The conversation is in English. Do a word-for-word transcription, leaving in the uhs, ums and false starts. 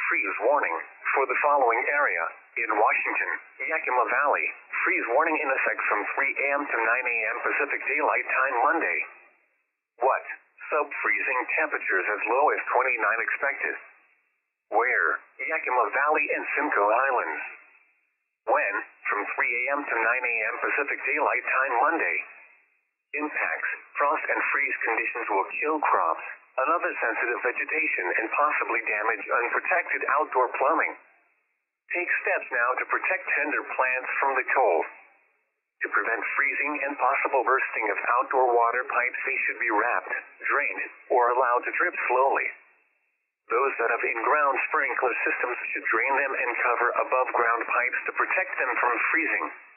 freeze warning for the following area. In Washington, Yakima Valley, freeze warning in effect from three a m to nine a m Pacific Daylight Time Monday. What? Sub-freezing temperatures as low as twenty-nine expected. Where? Yakima Valley and Simcoe Islands. When? From three a m to nine a m Pacific Daylight Time Monday. Impacts: frost and freeze conditions will kill crops, another sensitive vegetation, and possibly damage unprotected outdoor plumbing. Take steps now to protect tender plants from the cold. To prevent freezing and possible bursting of outdoor water pipes, they should be wrapped, drained, or allowed to drip slowly. Those that have in-ground sprinkler systems should drain them and cover above-ground pipes to protect them from freezing.